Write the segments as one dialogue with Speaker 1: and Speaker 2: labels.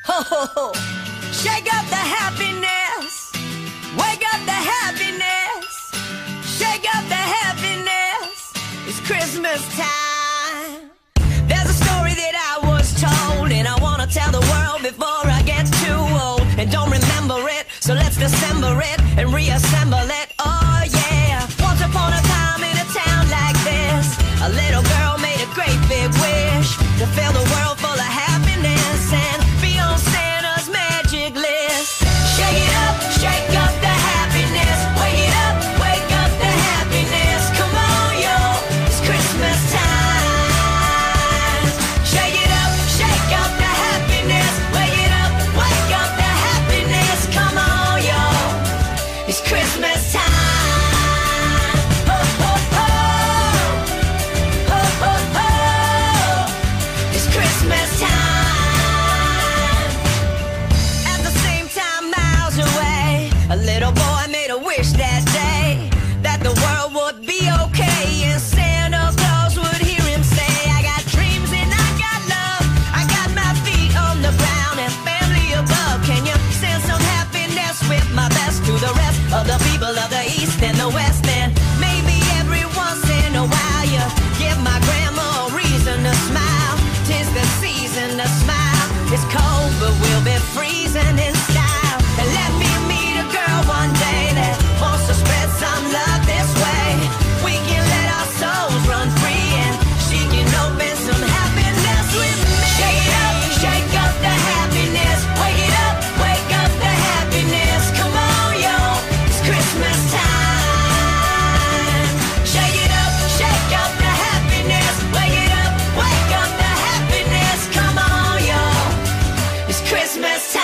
Speaker 1: Ho, ho, ho. Shake up the happiness. Wake up the happiness. Shake up the happiness. It's Christmas time. There's a story that I was told, and I wanna tell the world before I get too old and don't remember it. So let's dissemble it and reassemble it. Oh yeah. Once upon a time in a town like this, a little girl made a great big wish to fill the world full of happiness and be on Santa's magic list. Shake it up, shake up the happiness. Wake it up, wake up the happiness. Come on, yo, it's Christmas time. Shake it up, shake up the happiness. Wake it up, wake up the happiness. Come on, yo, it's Christmas time. Ho, ho, ho. Ho, ho, ho. It's Christmas time. At the same time, miles away, a little boy made a wish that day that the world would be okay and Santa Claus would hear him say, I got dreams and I got love. I got my feet on the ground and family above. Can you send some happiness with my best to the rest of the people of the East and the West? And maybe every once in a while you give my grandma a reason to smile. 'Tis the season to smile. It's cold, but we'll be freezing in style. And let me meet a girl one day that wants to spread some love this way. We can let our souls run free and she can open some happiness with me. Shake it up, shake up the happiness. Wake it up, wake up the happiness. Come on, yo, it's Christmas time. Shake it up, shake up the happiness. Wake it up, wake up the happiness. Come on, yo, it's Christmas time.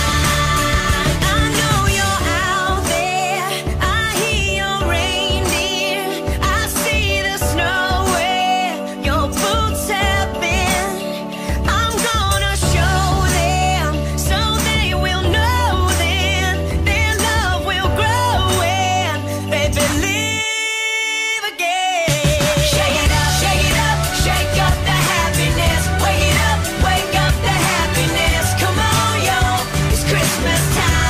Speaker 1: I know you're out there. I hear your reindeer. I see the snow where your boots have been. I'm gonna show them so they will know then their love will grow and they believe again. Shake it up, shake up the happiness. Wake it up, wake up the happiness. Come on, yo, it's Christmas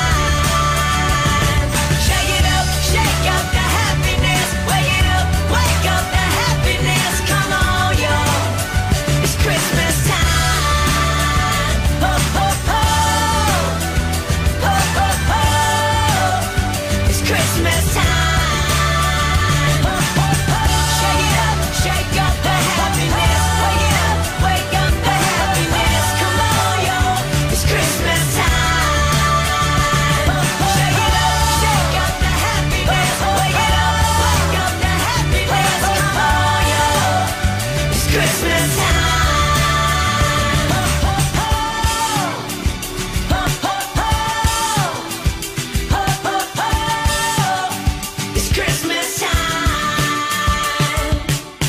Speaker 1: time. Shake it up the happiness. Wake it up, wake up the happiness. Come on, yo, it's Christmas time. Ho, ho, ho. Ho, ho, ho. It's Christmas time. Ho, ho, ho. Shake up the happiness. Wake it up, wake up the happiness. Come on, yo, it's Christmas time. Ho, ho, shake it up the happiness. Wake it up, wake up the happiness. Come on, yo, it's Christmas time. Ho, ho, ho. Ho, ho, ho. Ho, ho, ho. It's Christmas time.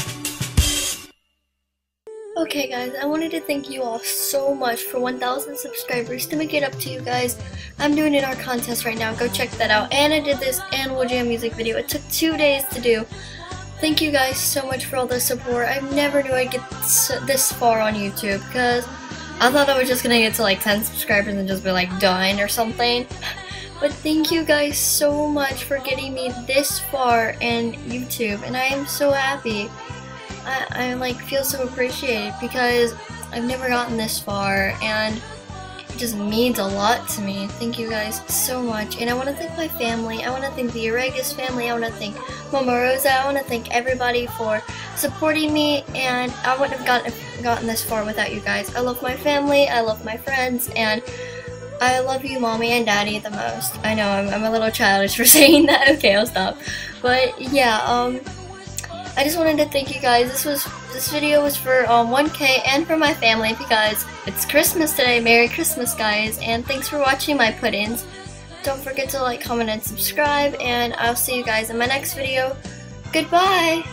Speaker 2: Okay guys, I wanted to thank you all so much for 1,000 subscribers. To make it up to you guys, I'm doing an art contest right now. Go check that out. And I did this Animal Jam music video. It took 2 days to do. Thank you guys so much for all the support. I never knew I'd get this far on YouTube because I thought I was just gonna get to like 10 subscribers and just be like done or something. But thank you guys so much for getting me this far in YouTube, and I am so happy. I like feel so appreciated because I've never gotten this far and it just means a lot to me. Thank you guys so much. And I want to thank my family. I want to thank the Aregis family. I want to thank Mama Rosa. I want to thank everybody for supporting me, and I wouldn't have gotten this far without you guys. I love my family, I love my friends, and I love you, Mommy and Daddy, the most. I know I'm a little childish for saying that. Okay, I'll stop. But yeah, I just wanted to thank you guys. This video was for 1K and for my family because it's Christmas today. Merry Christmas, guys, and thanks for watching my put-ins. Don't forget to like, comment, and subscribe, and I'll see you guys in my next video. Goodbye!